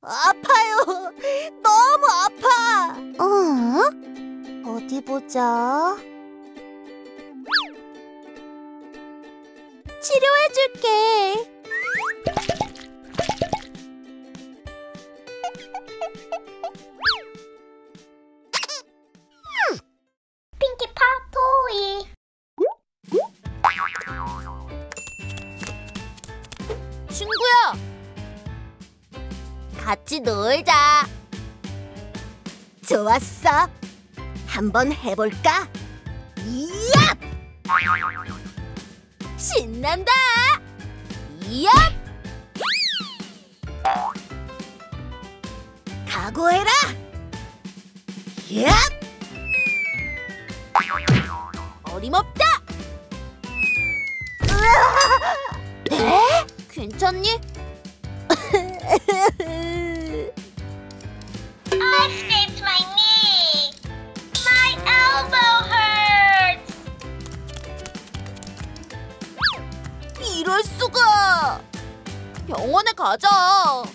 아파요. 너무 아파. 어디 보자. 치료해줄게. 핑키파 토이. 친구야, 같이 놀자. 좋았어. 한번 해볼까? 이야! 신난다. 이야! 각오해라. 이야! 어림없다. 네? 괜찮니? I scraped my knee. My elbow hurts. 이럴 수가. 병원에 가자.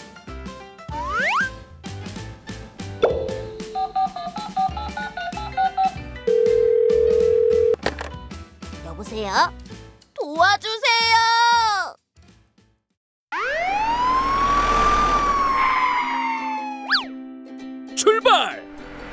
여보세요? 도와주세요. 출발!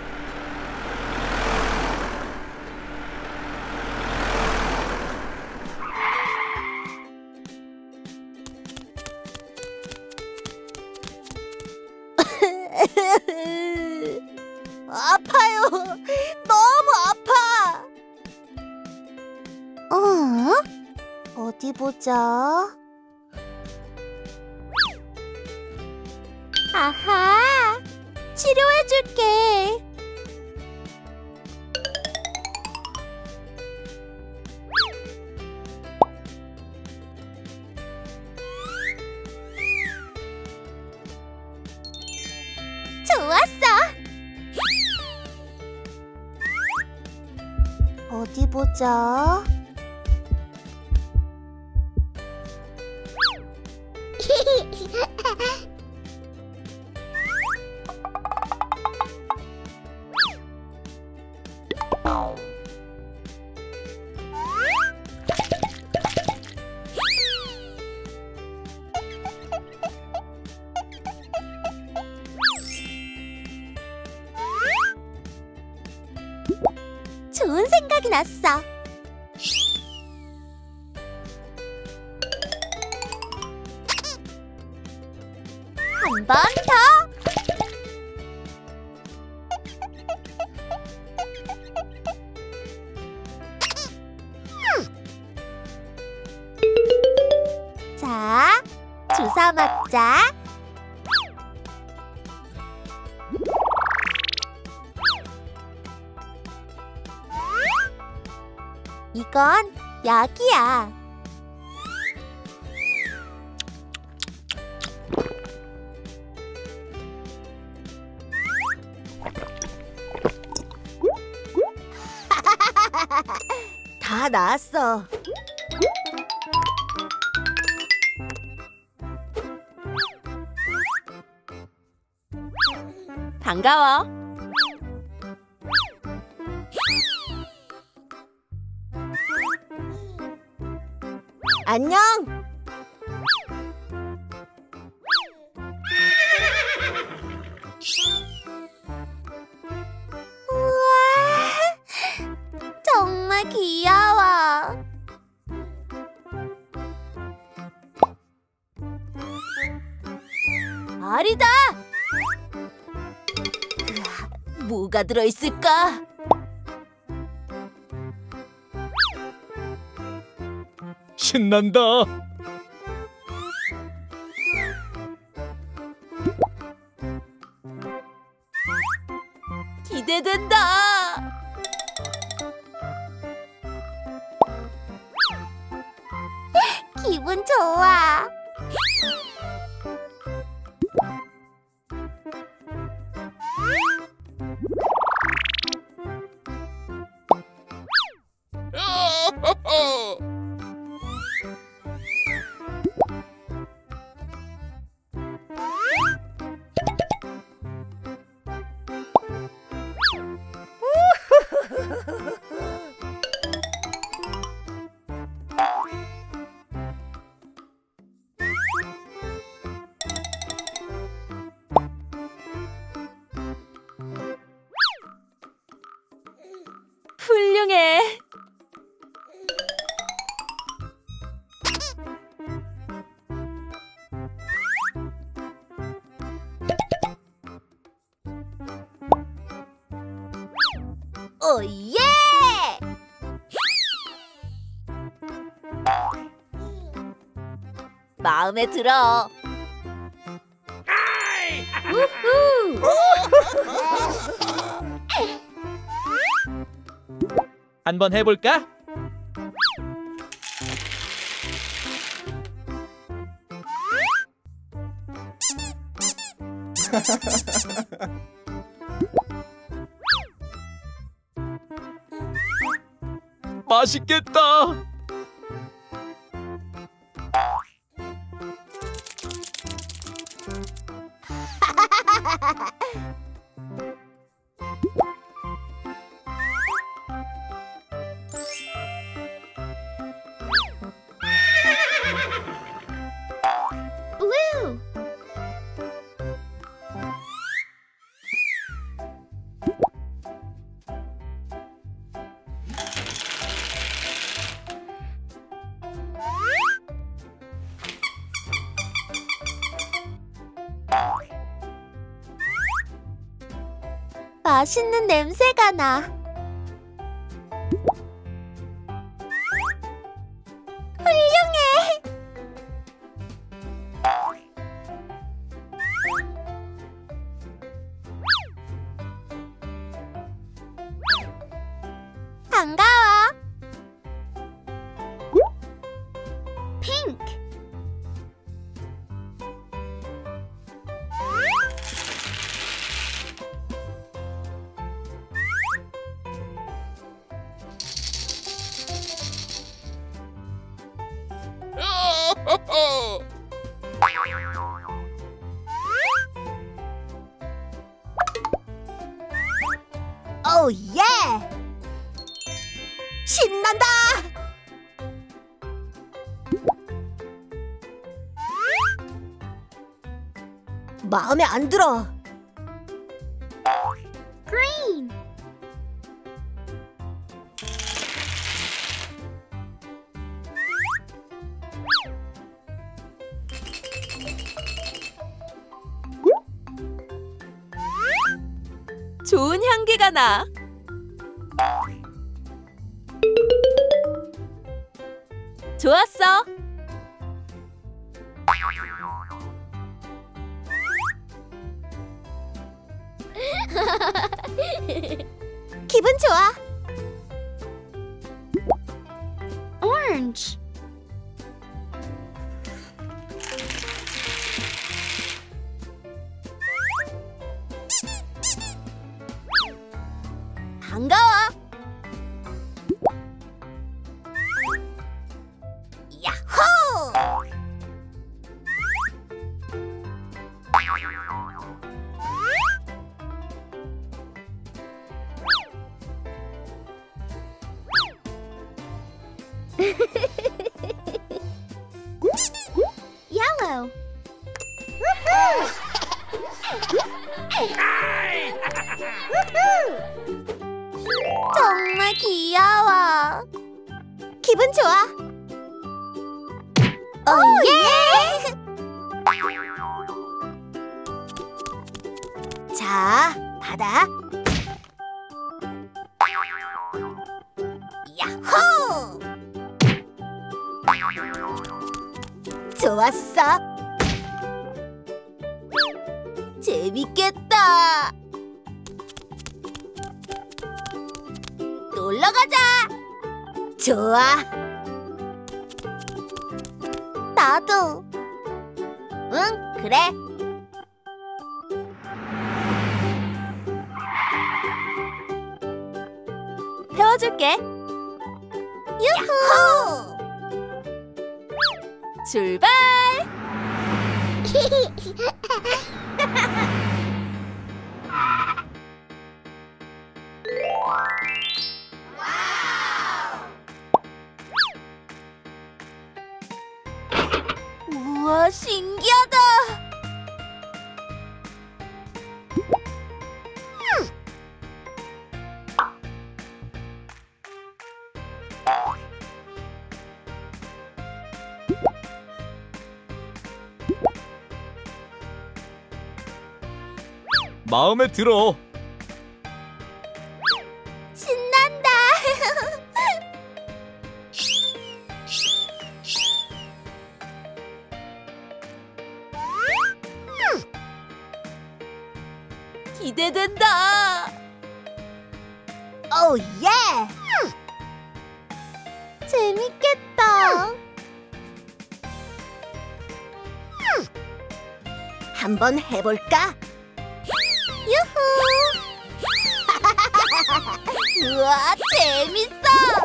아파요. 너무 아파. 어디 보자. 아하, 치료해줄게. 좋았어. 어디 보자. 좋은 생각이 났어. 한 번 더. 자, 주사 맞자. 이건 약이야. 다 나았어. 반가워. 안녕. 우와, 정말 귀여워. 알이다. 뭐가 들어있을까? 신난다. 기대된다. 기분 좋아. 오예! 마음에 들어. 우후! 한번 해볼까? 맛있겠다. Blue. 맛있는 냄새가 나. 훌륭해. 반가워. Pink. 오 예! 신난다. 마음에 안 들어. Green. 좋은 향기가 나. 좋았어. 기분 좋아. Orange. 반가워. 야호! Yellow. 정말 귀여워. 기분 좋아. 오 예! 자, 받아. 야호! 좋았어. 재밌겠다. 놀러 가자. 좋아. 나도. 응, 그래. 태워줄게. 유후! 출발! 우와, 신기하다. 마음에 들어. 신나. 기대된다. 오 예. 재밌겠다. 한번 해볼까? 유후. 우와, 재밌어.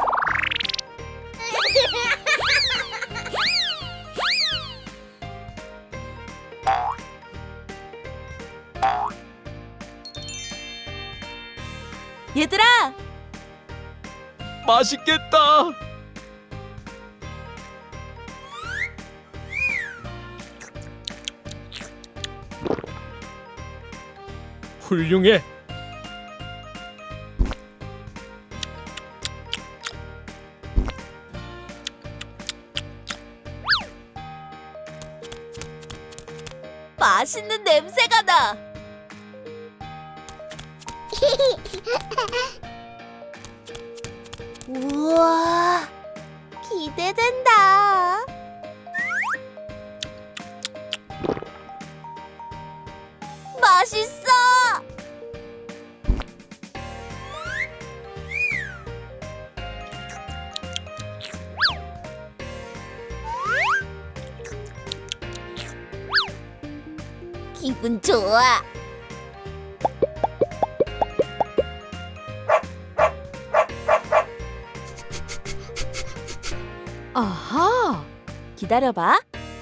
얘들아, 맛있겠다. 훌륭해. 맛있는 냄새가 나. 우와, 기대된다. 맛있어. 기분 좋아. 아하, 기다려봐.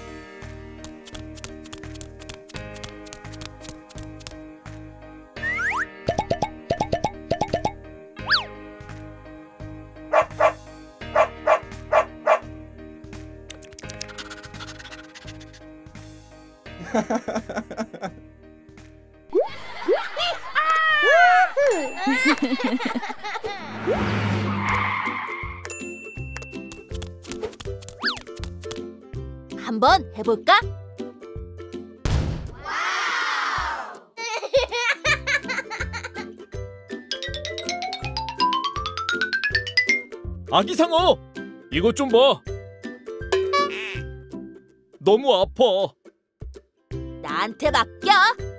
한번 해볼까? 아기상어, 이것 좀 봐. 너무 아파. 나한테 맡겨.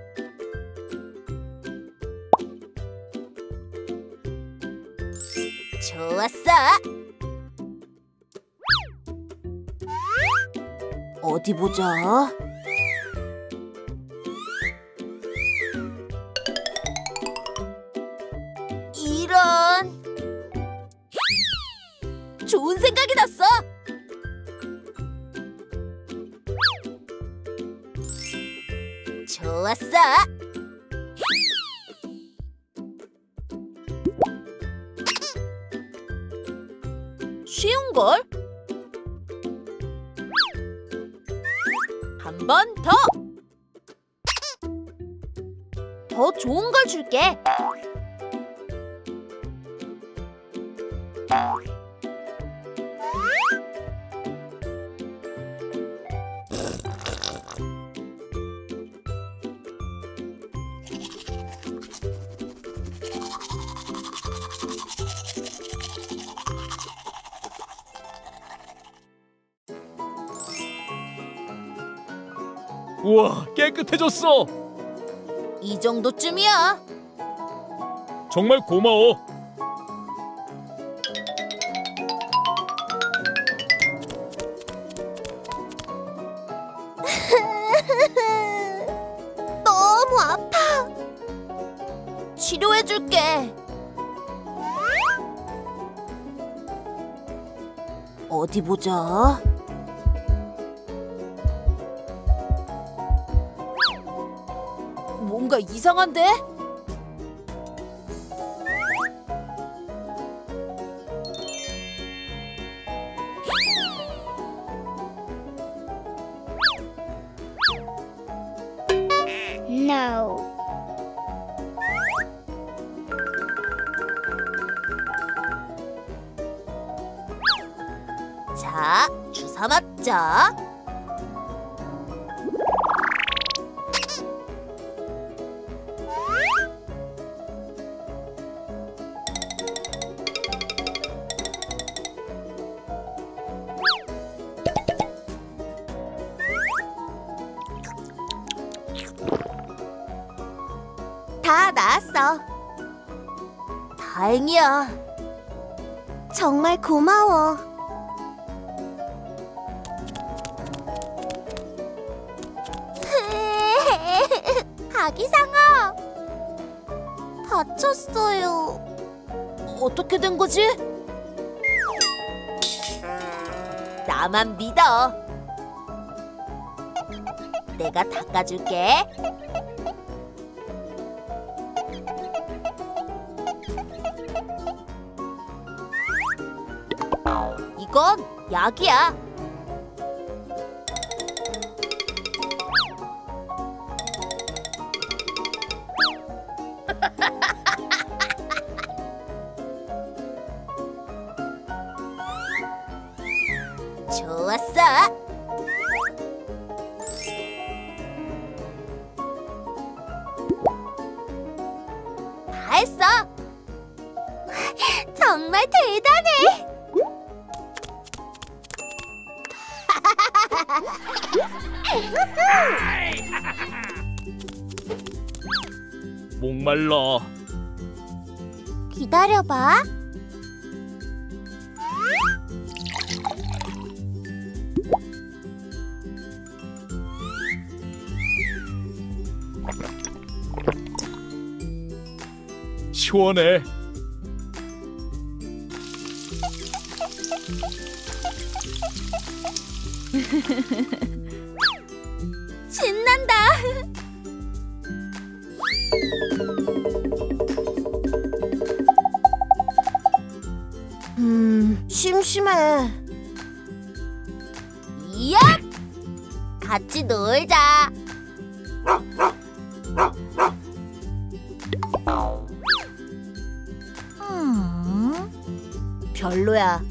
좋았어. 어디 보자. 이런. 좋은 생각이 났어. 좋았어. 쉬운걸? 한 번 더! 더 좋은 걸 줄게. 우와, 깨끗해졌어. 이 정도쯤이야. 정말 고마워. 너무 아파. 치료해줄게. 어디 보자. 뭔가 이상한데? No. 자, 주사 맞자. 다 나았어. 다행이야. 정말 고마워. 아기상어, 다쳤어요. 어떻게 된 거지? 나만 믿어. 내가 닦아줄게. 이건 약이야. 좋았어. 다 했어. 정말 대단해. 목말라. 기다려봐. 시원해. 신난다. 심심해. 이야! 같이 놀자. 별로야.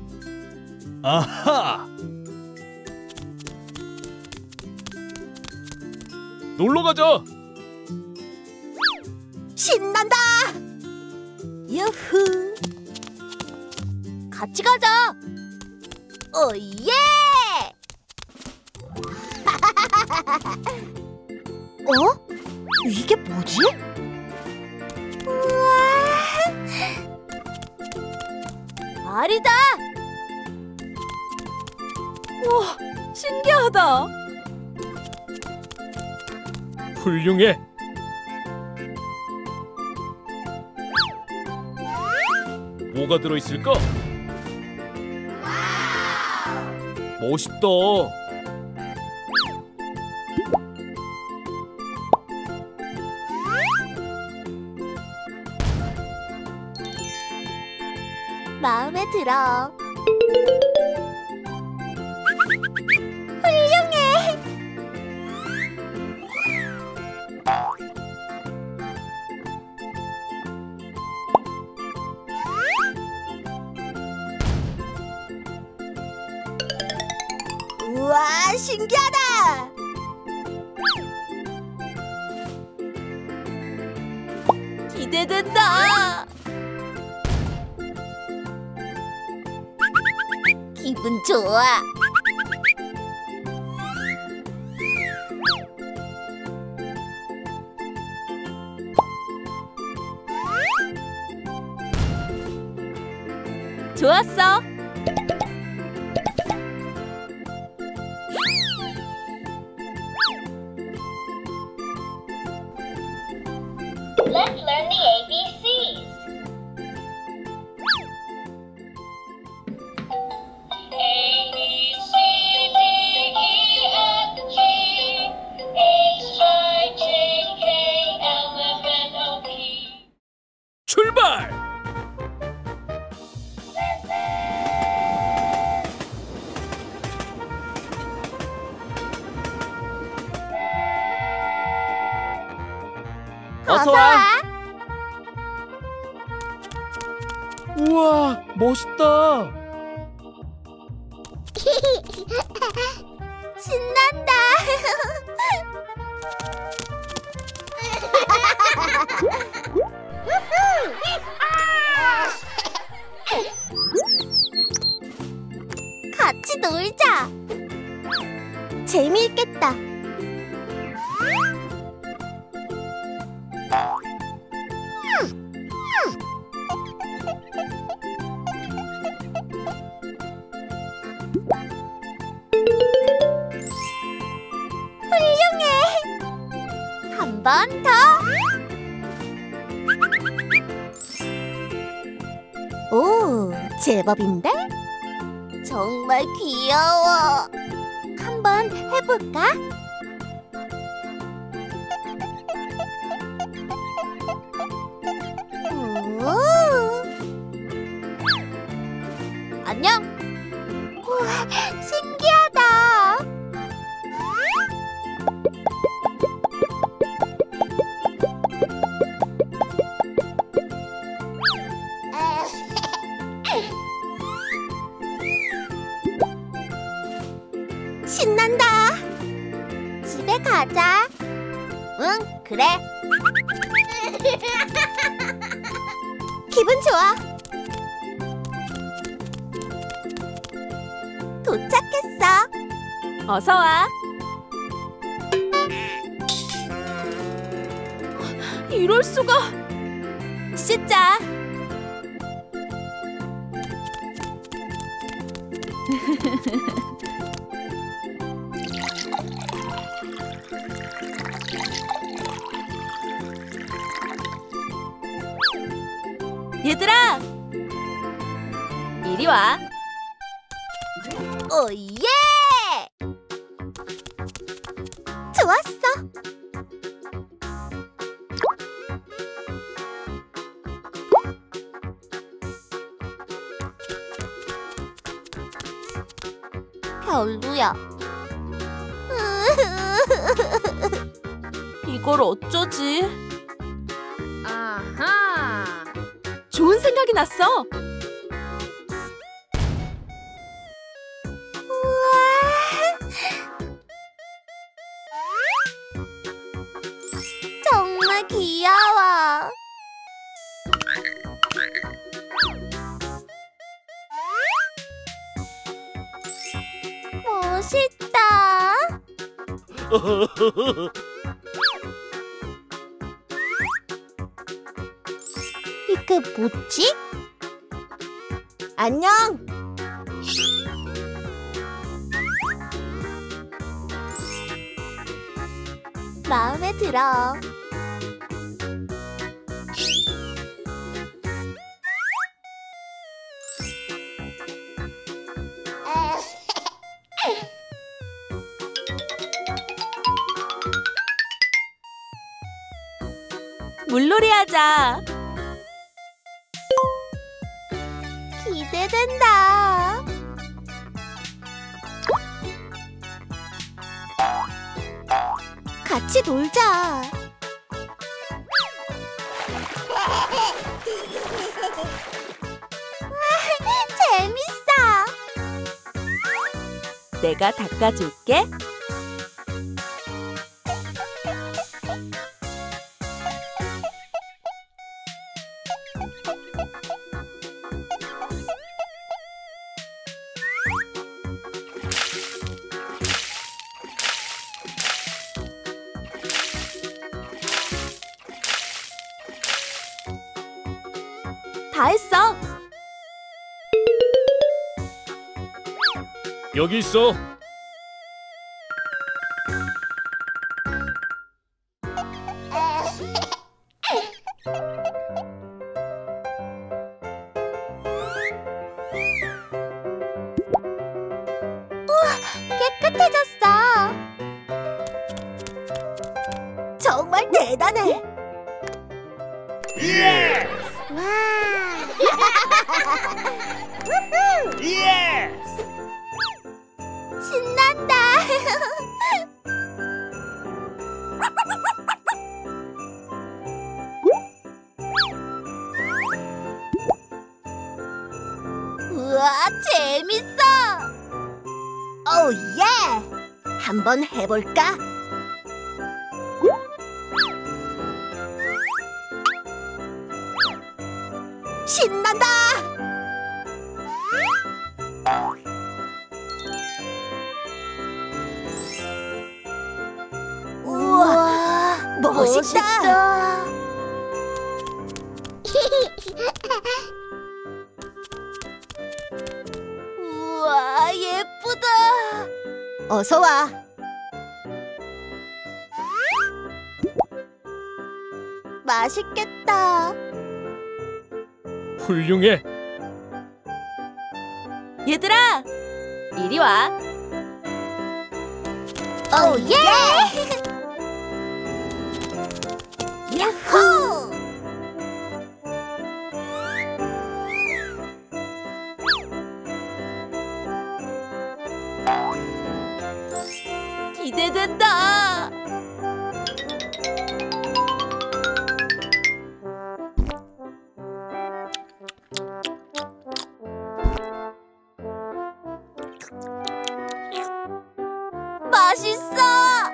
아하. 놀러 가자. 신난다. 유후. 같이 가자. 오예. 어? 이게 뭐지? 우와. 알이다. 우와, 신기하다. 훌륭해. 뭐가 들어있을까? 멋있다. 마음에 들어. 훌륭해. 우와, 신기하다. 기대된다. 기분 좋아. 좋았어. Let's learn the ABCs. A, B, C, D, E, F, G, H, I, J, K, L, M, N, O, P. 출발! 어서 와. 우와, 멋있다. 신난다. 같이 놀자. 재미있겠다. 번 더. 오, 제법인데? 정말 귀여워. 한번 해볼까? 오. 안녕. 우와, 신기하다. 신난다. 집에 가자. 응, 그래. 기분 좋아. 도착했어. 어서 와. 이럴 수가. 씻자. 얘들아, 이리 와. 오예! 좋았어. 별로야. 이걸 어쩌지? 아하. 좋은 생각이 났어. 정말 귀여워. 멋있다. 이게 뭐지? 안녕. 마음에 들어. 물놀이 하자. 기대된다. 같이 놀자. 재밌어. 내가 닦아줄게. 다 했어. 여기 있어. 깨끗해졌어. 정말 대단해. 예! 와. 예! 신난다. 우와, 재밌어. 오, 예. 한번 해볼까? 신난다. 우와, 멋있다. 우와, 예쁘다. 어서 와. 맛있겠다. 훌륭해. 얘들아, 이리 와. 오 예! 야호! 기대된다. 맛있어!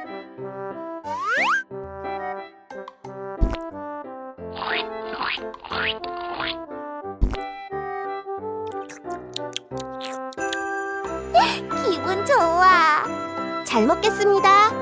기분 좋아. 잘 먹겠습니다.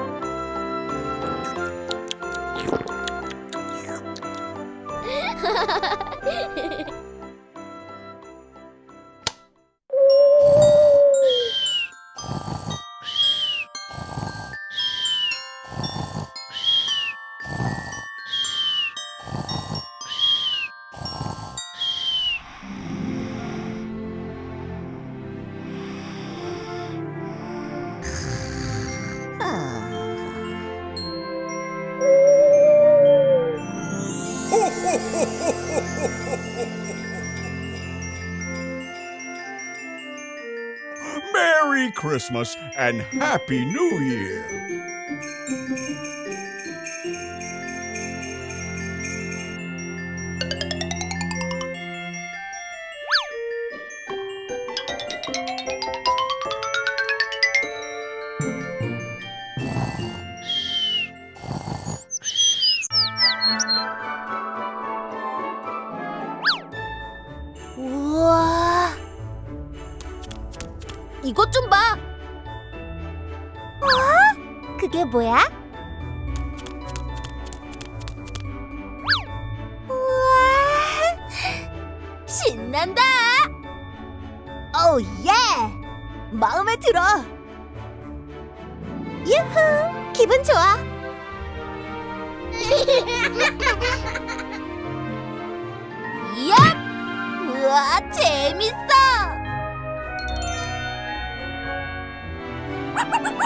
Merry Christmas and Happy New Year! 우와. 이것 좀 봐. 그게 뭐야? 우와. 신난다. 오 예. 마음에 들어. 유후. 기분 좋아. 얍. 우와, 재밌어!